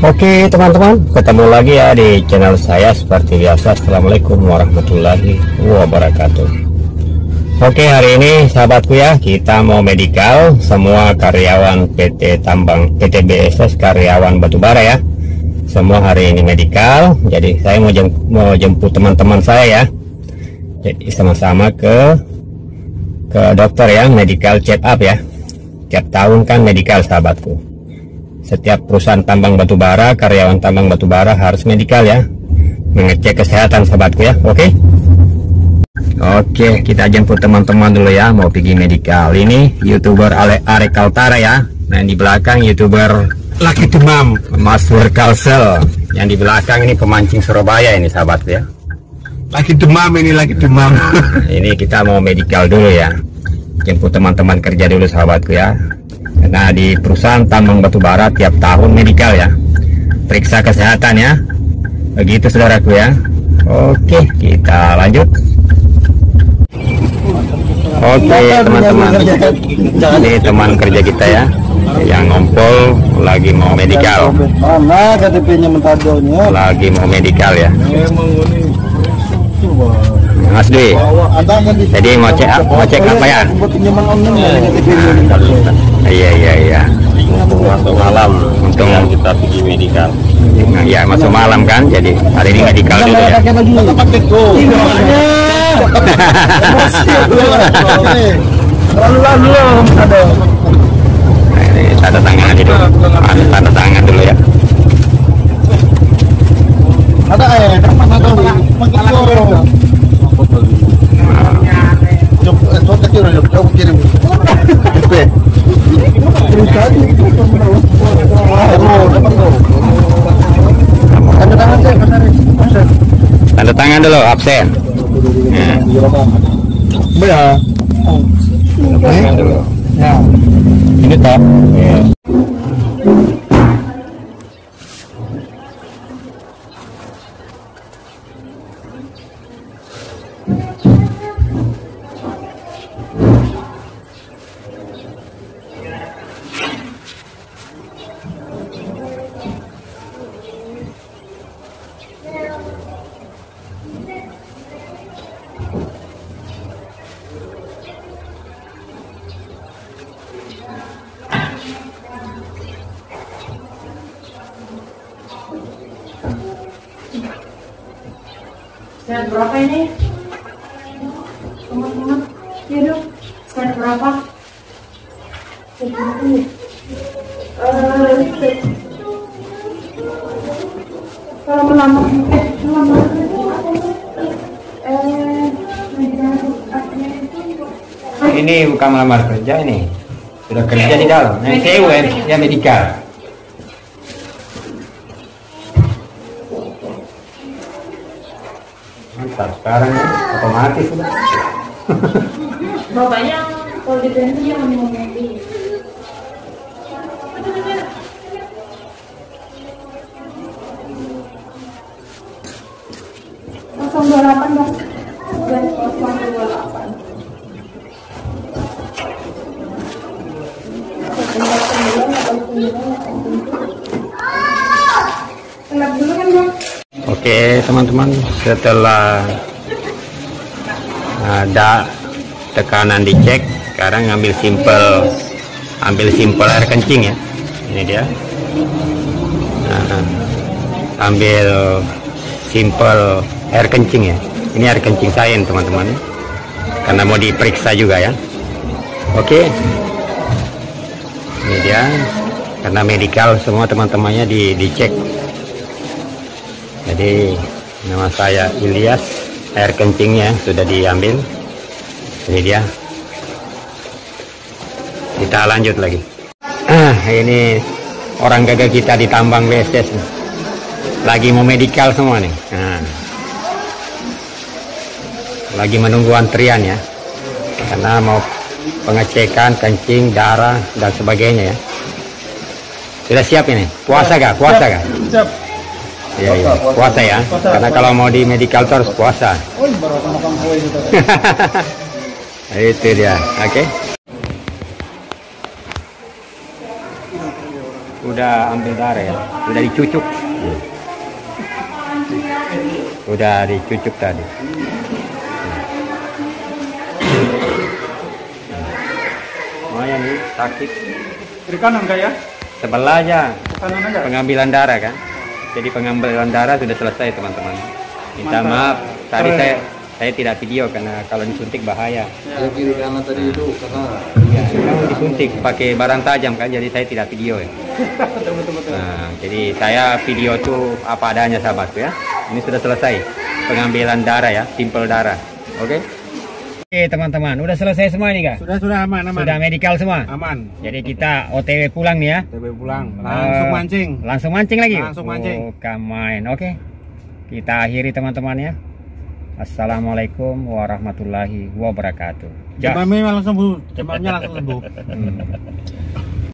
Oke teman-teman, ketemu lagi ya di channel saya seperti biasa. Assalamualaikum warahmatullahi wabarakatuh. Oke, hari ini sahabatku ya, kita mau medical semua karyawan PT Tambang PT BSS karyawan batubara ya. Semua hari ini medical. Jadi saya mau jemput teman-teman saya ya. Jadi sama-sama ke dokter ya, medical check up ya. Tiap tahun kan medical sahabatku. Setiap perusahaan tambang batubara, karyawan tambang batubara harus medical ya, mengecek kesehatan sahabatku ya. Oke, kita jemput teman-teman dulu ya, mau pergi medical. Ini YouTuber Are Kaltara ya. Nah, yang di belakang YouTuber Laki Demam, Mas Kalsel. Yang di belakang ini pemancing Surabaya ini sahabatku ya. Laki demam ini, laki demam. Ini kita mau medical dulu ya, jemput teman-teman kerja dulu sahabatku ya. Karena di perusahaan tambang batubara tiap tahun medical ya, periksa kesehatan ya, begitu saudaraku ya. Oke, kita lanjut. Oke teman-teman, ini teman kerja kita ya, yang ngompol lagi mau medical. Mana KTP-nya mentadonya? Lagi mau medical ya, Mas Dwi. Jadi mau cek apa ya? Iya. Masuk malam, Untung kita pergi medical. Nah, ya masuk malam kan, jadi hari ini medical dulu ya. Nah, ini tanda tangan dulu, tanda tangan dulu ya. Ada Tanda tangan dulu, absen. Ya. Tangan dulu. Ya. Ini top. Ya. Set berapa ini? Teman-teman, ya dong. Set berapa? Set berapa ini? Kalau melamar, Ini bukan melamar kerja, ini sudah kerja di dalam. Nah, saya ya medical. Mantap, sekarang ya, otomatis sudah. bapaknya kalau di itu dia mau mandi. Kosong 28 bang. Dan 028. Kenapa dulu kan bang? Oke teman-teman, setelah ada tekanan dicek, sekarang ambil simpel air kencing ya. Ini dia. Ambil simpel air kencing ya. Ini air kencing saya teman-teman, karena mau diperiksa juga ya. Oke. Ini dia, karena medical semua teman-temannya dicek. Jadi nama saya Ilyas, air kencingnya sudah diambil. Ini dia. Kita lanjut lagi. Ini orang gagal kita di tambang BSS nih. Lagi mau medical semua nih. Lagi menunggu antrian ya, karena mau pengecekan kencing, darah dan sebagainya ya. Sudah siap ini? Puasa gak? Siap. Iya, puasa ya. Karena kalau mau di medical harus puasa. Baru makan kue gitu. Itu dia. Oke. udah ambil darah ya, udah dicucuk. Udah dicucuk tadi. Lumayan nih, sakit. Kiri kanan kah ya? Sebelah aja. Kanan aja. Pengambilan darah kan. Jadi pengambilan darah sudah selesai teman-teman. Minta Mantap. maaf, tadi Keren. saya tidak video karena kalau disuntik bahaya. Ya, kiri kanan tadi itu karena Ya, kan disuntik pakai barang tajam kan, jadi saya tidak video ya. betul. Nah, jadi saya video tuh apa adanya sahabatku ya. Ini sudah selesai pengambilan darah ya, simpel darah. Oke. Oke teman-teman, udah selesai semua nih kak. Sudah aman. Sudah medikal semua. Aman. Jadi kita OTW pulang nih ya. TB pulang. Langsung mancing. Langsung mancing lagi. Langsung mancing. Oh, main. Oke. Kita akhiri teman-teman ya. Assalamualaikum warahmatullahi wabarakatuh. Demamnya langsung sembuh.